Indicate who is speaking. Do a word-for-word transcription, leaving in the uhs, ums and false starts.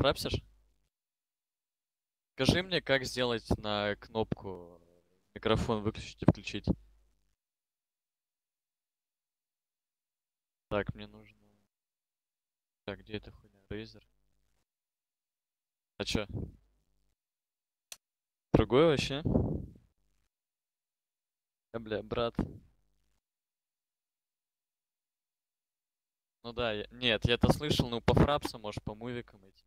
Speaker 1: фрапсишь? Скажи мне, как сделать на кнопку микрофон выключить и включить. Так, мне нужно... Так, где эта хуйня? Razer. А чё? Другой вообще? А, бля, брат. Ну да, я... нет, я это слышал, ну по фрапсу, может, по мувикам этим.